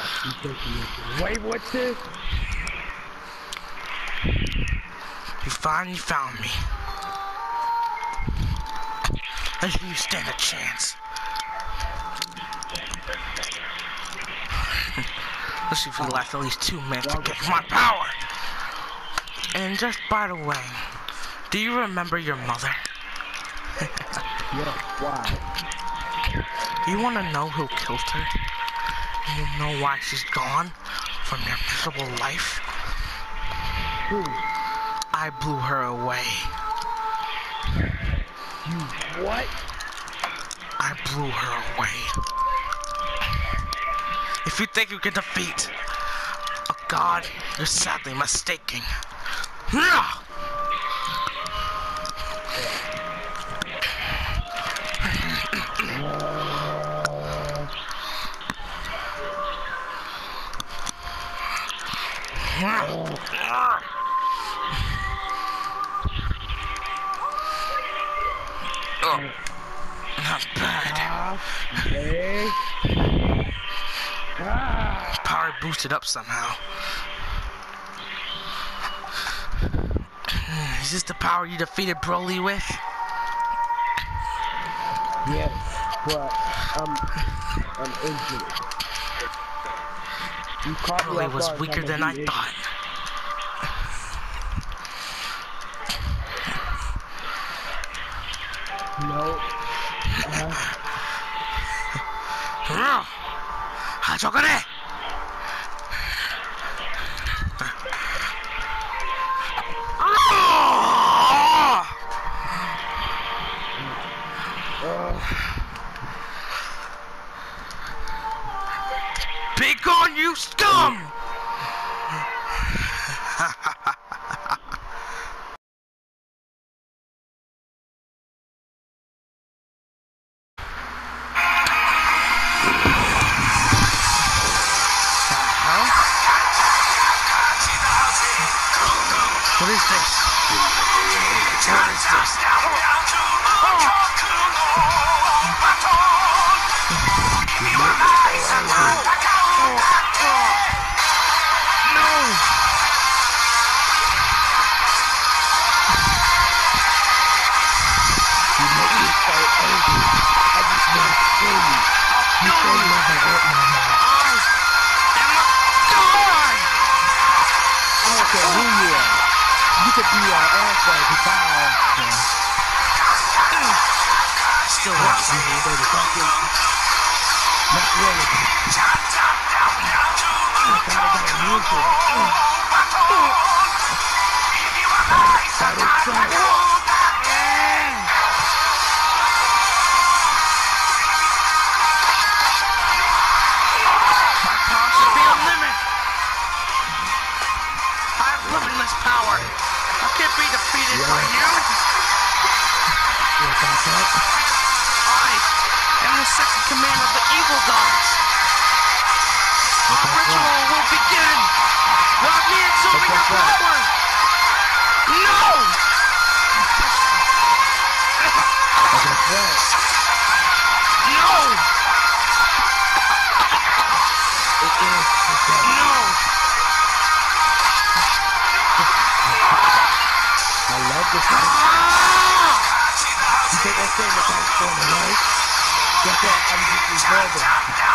You think you can wait, what's this? You finally found me. Let's see you stand a chance. Let's see if we last at least 2 minutes to get my power. And just by the way, do you remember your mother? Yeah, why? You want to know who killed her? You know why she's gone from your miserable life? Who? I blew her away. You what? I blew her away. If you think you can defeat a god, you're sadly mistaken. Not bad. Power boosted up somehow. Is this the power you defeated Broly with? Yes, but I'm injured. You caught me Broly off was guard, weaker than I thought. No. Hachokare! Be gone, you scum! What is this? What is this? No! You make me so angry. I just want to kill you. You say you never hurt my mom. I am a god! I don't care who you are. You could be our asshole if you buy our asshole. Still watching me. Not really. I gotta get a music. That is so. My power should be a limit. I have limitless power. I can't be defeated by you. I am the second command of the evil gods. Our ritual will begin. Without me absorbing your power. No! No! No! I love this one. You think I say the back for me, right? Guess what? I'm just reserving.